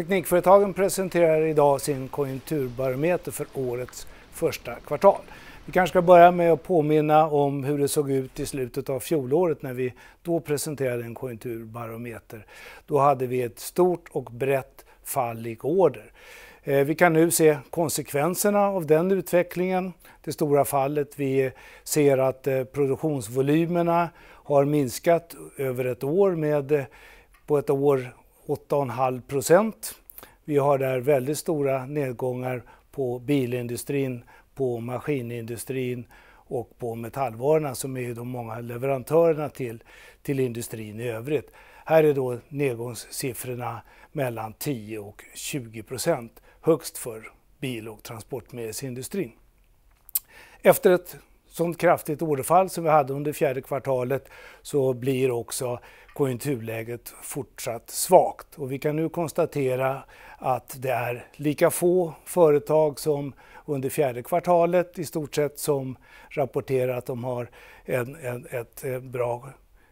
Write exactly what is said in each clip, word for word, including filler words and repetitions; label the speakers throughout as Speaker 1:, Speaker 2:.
Speaker 1: Teknikföretagen presenterar idag sin konjunkturbarometer för årets första kvartal. Vi kanske ska börja med att påminna om hur det såg ut i slutet av fjolåret när vi då presenterade en konjunkturbarometer. Då hade vi ett stort och brett fall i order. Vi kan nu se konsekvenserna av den utvecklingen, det stora fallet. Vi ser att produktionsvolymerna har minskat över ett år med på ett år åtta komma fem procent. Vi har där väldigt stora nedgångar på bilindustrin, på maskinindustrin och på metallvarorna som är de många leverantörerna till, till industrin i övrigt. Här är då nedgångssiffrorna mellan tio och tjugo procent, högst för bil- och transportmedelsindustrin. Efter ett sådant kraftigt orderfall som vi hade under fjärde kvartalet så blir också konjunkturläget fortsatt svagt. Och vi kan nu konstatera att det är lika få företag som under fjärde kvartalet i stort sett som rapporterar att de har en, en, ett, en, bra,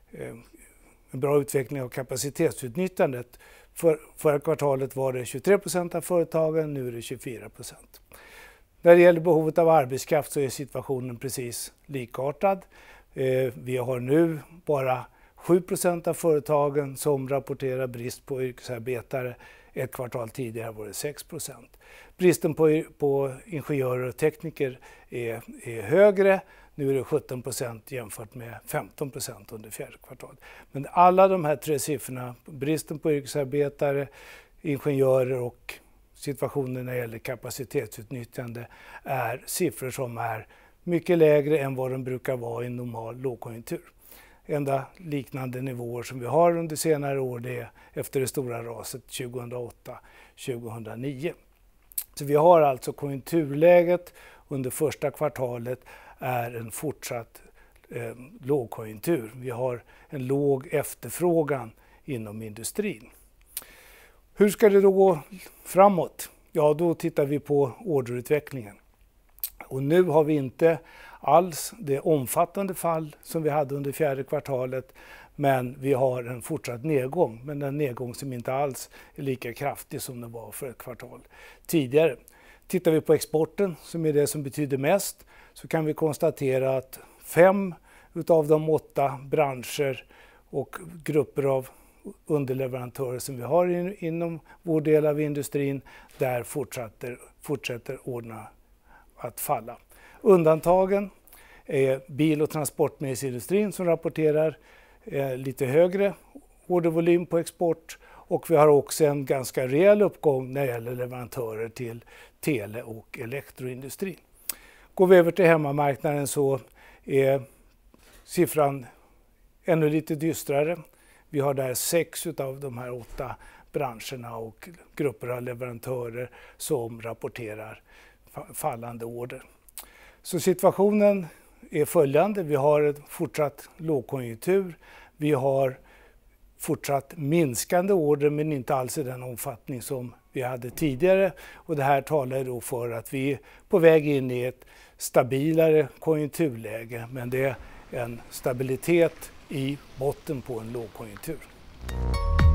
Speaker 1: en bra utveckling av kapacitetsutnyttjandet. För, förra kvartalet var det tjugotre procent av företagen, nu är det tjugofyra procent. När det gäller behovet av arbetskraft så är situationen precis likartad. Vi har nu bara sju procent av företagen som rapporterar brist på yrkesarbetare. Ett kvartal tidigare var det sex procent. Bristen på, på ingenjörer och tekniker är, är högre. Nu är det sjutton procent jämfört med femton procent under fjärde kvartalet. Men alla de här tre siffrorna, bristen på yrkesarbetare, ingenjörer och situationen när det gäller kapacitetsutnyttjande, är siffror som är mycket lägre än vad de brukar vara i en normal lågkonjunktur. Enda liknande nivåer som vi har under senare år det är efter det stora raset tjugohundraåtta tjugohundranio. Så vi har alltså konjunkturläget under första kvartalet är en fortsatt eh, lågkonjunktur. Vi har en låg efterfrågan inom industrin. Hur ska det då gå framåt? Ja, då tittar vi på orderutvecklingen. Och nu har vi inte alls det omfattande fall som vi hade under fjärde kvartalet, men vi har en fortsatt nedgång, men en nedgång som inte alls är lika kraftig som den var för ett kvartal tidigare. Tittar vi på exporten, som är det som betyder mest, så kan vi konstatera att fem utav de åtta branscher och grupper av underleverantörer som vi har in, inom vår del av industrin, där fortsätter, fortsätter orderna att falla. Undantagen är bil- och transportmedelsindustrin som rapporterar eh, lite högre ordervolym på export, och vi har också en ganska rejäl uppgång när det gäller leverantörer till tele- och elektroindustrin. Går vi över till hemmamarknaden så är siffran ännu lite dystrare. Vi har där sex av de här åtta branscherna och grupper av leverantörer som rapporterar fallande order. Så situationen är följande. Vi har en fortsatt lågkonjunktur. Vi har fortsatt minskande order, men inte alls i den omfattning som vi hade tidigare. Och det här talar då för att vi är på väg in i ett stabilare konjunkturläge, men det är en stabilitet i botten på en lågkonjunktur.